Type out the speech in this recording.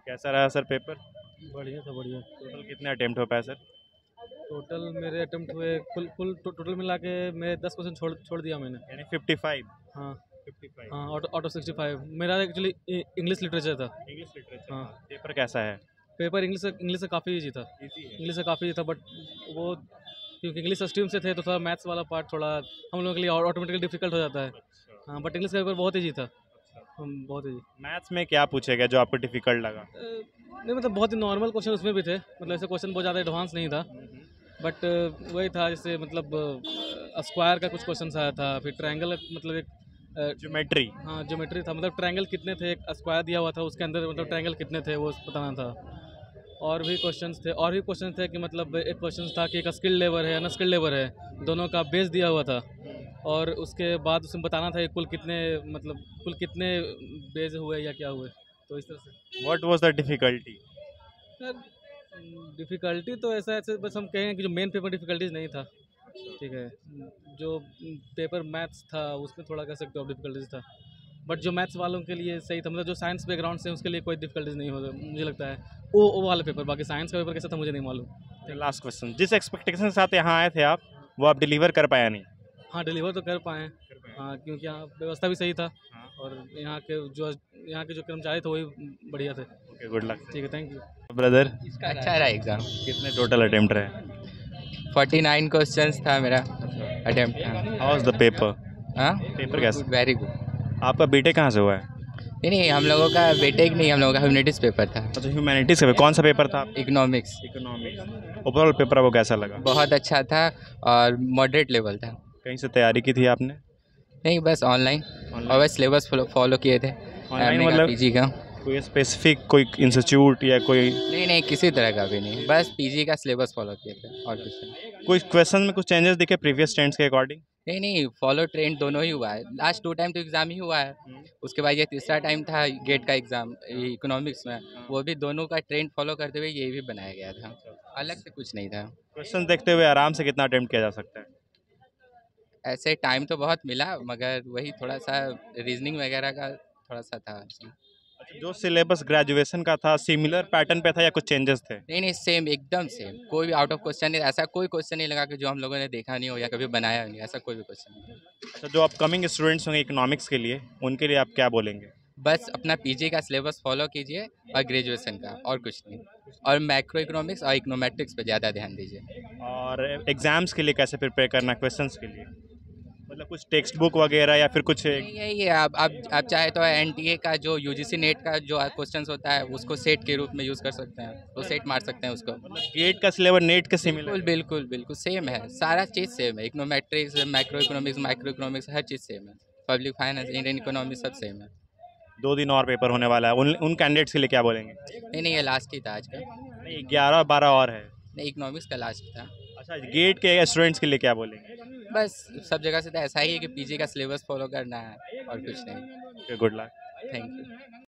कैसा रहा sir paper? बढ़िया था बढ़िया। टोटल कितने अटेम्प्ट हो पाए सर? टोटल मेरे अटेम्प्ट हुए कुल टोटल मिला के मेरे 10 क्वेश्चन छोड़ दिया मैंने। यानी 55। हाँ 55 हाँ, आउट ऑफ 65। मेरा एक्चुअली इंग्लिश लिटरेचर था। English literature. हाँ, हाँ, पेपर कैसा है? पेपर इंग्लिश से काफ़ी ईजी था। इजी है। इंग्लिश से काफ़ी ईजी था, बट वो क्योंकि इंग्लिश स्ट्रीम से थे तो थोड़ा मैथ्स वाला पार्ट थोड़ा हम लोगों के लिए ऑटोमेटिकली डिफिकल्ट हो जाता है। अच्छा। हाँ, बट इंग्लिश का पेपर बहुत ईजी था। अच्छा, बहुत ईजी। मैथ्स में क्या पूछे गए जो आपको डिफिकल्ट लगा? नहीं मतलब बहुत ही नॉर्मल क्वेश्चन उसमें भी थे, मतलब ऐसे क्वेश्चन बहुत ज़्यादा एडवांस नहीं था। बट वही था, जैसे मतलब स्क्वायर का कुछ क्वेश्चन आया था, फिर ट्रायंगल मतलब एक ज्योमेट्री। हाँ ज्योमेट्री था, मतलब ट्रायंगल कितने थे, एक स्क्वायर दिया हुआ था उसके अंदर मतलब ट्रायंगल कितने थे वो बताना था। और भी क्वेश्चंस थे कि मतलब एक क्वेश्चन था कि एक स्किल्ड लेबर है अनस्किल्ड लेबर है, दोनों का बेस दिया हुआ था, और उसके बाद उसमें बताना था कि कुल कितने बेस हुए या क्या हुए, तो इस तरह से। What was the difficulty? Difficulty तो ऐसा ऐसे बस हम कहें कि जो मेन पेपर डिफ़िकल्टीज नहीं था, ठीक है। जो पेपर मैथ्स था उसमें थोड़ा कह सकते हो डिफ़िकल्टीज था, बट जो मैथ्स वालों के लिए सही था, मतलब जो साइंस बैकग्राउंड से उसके लिए कोई डिफ़िकल्टीज नहीं हो मुझे लगता है। वो वाला पेपर, बाकी साइंस का पेपर कैसा था मुझे नहीं मालूम। लास्ट क्वेश्चन, जिस एक्सपेक्टेशन के साथ यहाँ आए थे आप, वो आप डिलीवर कर पाया नहीं? हाँ, डिलीवर तो कर पाएँ। हाँ, क्योंकि यहाँ व्यवस्था भी सही था, हाँ। और यहाँ के जो कर्मचारी थे वही बढ़िया थे। Okay, good luck. ठीक है, थैंक यू। ब्रदर, अच्छा रहा एग्ज़ाम। कितने टोटल अटेम्प्ट रहे? 49 क्वेश्चंस था मेरा attempt. How was the paper? हाँ, पेपर कैसा? Good, very good. आपका बीटेक कहाँ से हुआ है? नहीं, हम लोगों का बीटेक नहीं, हम लोगों का ह्यूमैनिटीज़ पेपर था। अच्छा, ह्यूमैनिटीज का। कौन सा पेपर था? इकोनॉमिक्स। इकोनॉमिक्स। ओवरऑल पेपर आपको कैसा लगा? बहुत अच्छा था और मॉडरेट लेवल था। कहीं से तैयारी की थी आपने? नहीं, बस ऑनलाइन, और बस सिलेबस फॉलो किए थे। ऑनलाइन एमए का, मतलब पीजी का। कोई स्पेसिफिक कोई इंस्टीट्यूट या कोई? नहीं, किसी तरह का भी नहीं, बस पीजी का सिलेबस फॉलो किए थे और कुछ नहीं। कोई क्वेश्चन में कुछ चेंजेस दिखे प्रीवियस स्टैंड्स के अकॉर्डिंग? नहीं, फॉलो ट्रेंड दोनों ही हुआ है। लास्ट 2 टाइम तो एग्ज़ाम ही हुआ है। उसके बाद ये तीसरा टाइम था गेट का एग्ज़ाम इकोनॉमिक्स में, वो भी दोनों का ट्रेंड फॉलो करते हुए ये भी बनाया गया था, अलग से कुछ नहीं था। क्वेश्चन देखते हुए आराम से कितना अटेम्प्ट किया जा सकता है? ऐसे टाइम तो बहुत मिला, मगर वही थोड़ा-सा रीज़निंग वगैरह का थोड़ा-सा था। अच्छा, जो सिलेबस ग्रेजुएशन का था सिमिलर पैटर्न पे था या कुछ चेंजेस थे? नहीं, सेम, एकदम सेम, कोई भी आउट ऑफ क्वेश्चन नहीं, ऐसा कोई क्वेश्चन नहीं लगा कि जो हम लोगों ने देखा नहीं हो या कभी बनाया नहीं, ऐसा कोई भी क्वेश्चन नहीं। अच्छा, जो अपकमिंग स्टूडेंट्स होंगे इकोनॉमिक्स के लिए, उनके लिए आप क्या बोलेंगे? बस अपना पीजी का सिलेबस फॉलो कीजिए और ग्रेजुएशन का, और कुछ नहीं। और मैक्रो इकोनॉमिक्स और इकोनोमेट्रिक्स पे ज़्यादा ध्यान दीजिए। और एग्जाम्स के लिए कैसे प्रिपेयर करना है क्वेश्चंस के लिए? मतलब कुछ टेक्स्ट बुक वगैरह या फिर कुछ? नहीं, यही है, आप चाहे तो एनटीए का जो यूजीसी नेट का जो क्वेश्चंस होता है उसको सेट के रूप में यूज़ कर सकते हैं, तो सेट मार सकते हैं उसको। गेट का सिलेबस नेट के बिल्कुल सिमिलर? बिल्कुल बिल्कुल सेम है, सारा चीज़ सेम है, econometrics, macro economics, micro economics, हर चीज़ सेम है। पब्लिक फाइनेंस, इंडियन इकोनॉमी सब सेम है। 2 दिन और पेपर होने वाला है, उन कैंडिडेट्स के लिए क्या बोलेंगे? नहीं, ये लास्ट ही था आज का। नहीं, 11 और 12 और है। नहीं, इकोनॉमिक्स का लास्ट था। अच्छा, गेट के स्टूडेंट्स के लिए क्या बोलेंगे? बस सब जगह से तो ऐसा ही है कि पीजी का सिलेबस फॉलो करना है और कुछ नहीं। Good luck. Thank you.